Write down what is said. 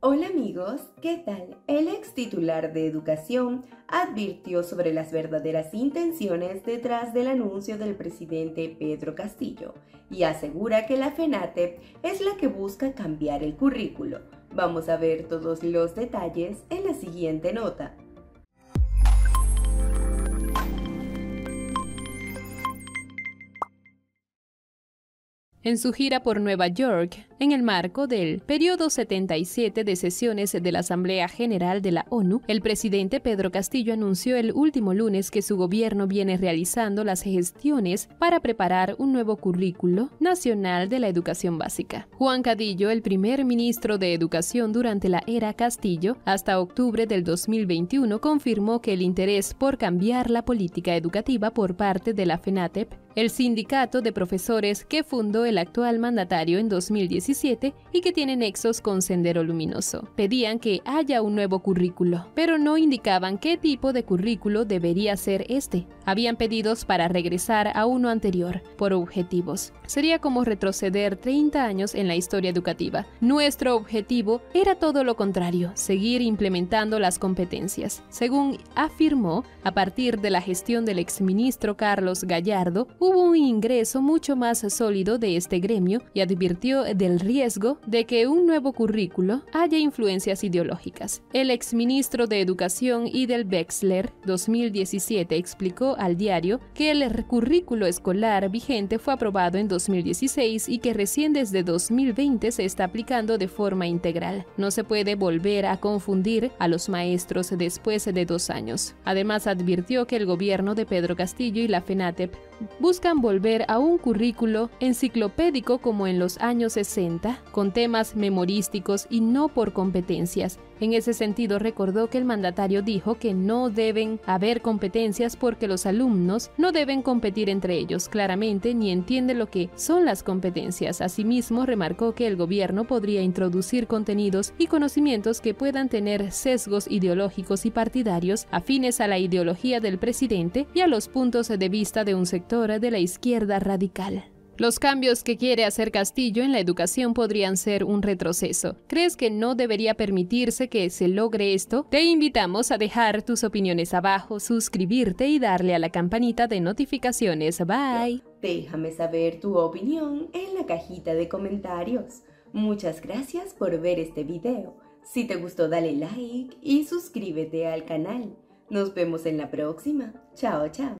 Hola amigos, ¿qué tal? El ex titular de Educación advirtió sobre las verdaderas intenciones detrás del anuncio del presidente Pedro Castillo y asegura que la FENATEP es la que busca cambiar el currículo. Vamos a ver todos los detalles en la siguiente nota. En su gira por Nueva York, en el marco del periodo 77 de sesiones de la Asamblea General de la ONU, el presidente Pedro Castillo anunció el último lunes que su gobierno viene realizando las gestiones para preparar un nuevo currículo nacional de la educación básica. Juan Cadillo, el primer ministro de Educación durante la era Castillo, hasta octubre del 2021, confirmó que el interés por cambiar la política educativa por parte de la FENATEP, el sindicato de profesores que fundó el actual mandatario en 2017 y que tiene nexos con Sendero Luminoso, pedían que haya un nuevo currículo, pero no indicaban qué tipo de currículo debería ser este. Habían pedidos para regresar a uno anterior, por objetivos. Sería como retroceder 30 años en la historia educativa. Nuestro objetivo era todo lo contrario, seguir implementando las competencias. Según afirmó, a partir de la gestión del exministro Carlos Gallardo, hubo un ingreso mucho más sólido de este gremio y advirtió del riesgo de que un nuevo currículo haya influencias ideológicas. El exministro de Educación Idel Wexler, 2017, explicó al diario que el currículo escolar vigente fue aprobado en 2016 y que recién desde 2020 se está aplicando de forma integral. No se puede volver a confundir a los maestros después de 2 años. Además, advirtió que el gobierno de Pedro Castillo y la FENATEP buscan volver a un currículo enciclopédico como en los años 60, con temas memorísticos y no por competencias. En ese sentido, recordó que el mandatario dijo que no deben haber competencias porque los alumnos no deben competir entre ellos claramente ni entiende lo que son las competencias. Asimismo, remarcó que el gobierno podría introducir contenidos y conocimientos que puedan tener sesgos ideológicos y partidarios afines a la ideología del presidente y a los puntos de vista de un sector de la izquierda radical. Los cambios que quiere hacer Castillo en la educación podrían ser un retroceso. ¿Crees que no debería permitirse que se logre esto? Te invitamos a dejar tus opiniones abajo, suscribirte y darle a la campanita de notificaciones. Bye. Déjame saber tu opinión en la cajita de comentarios. Muchas gracias por ver este video. Si te gustó, dale like y suscríbete al canal. Nos vemos en la próxima. Chao, chao.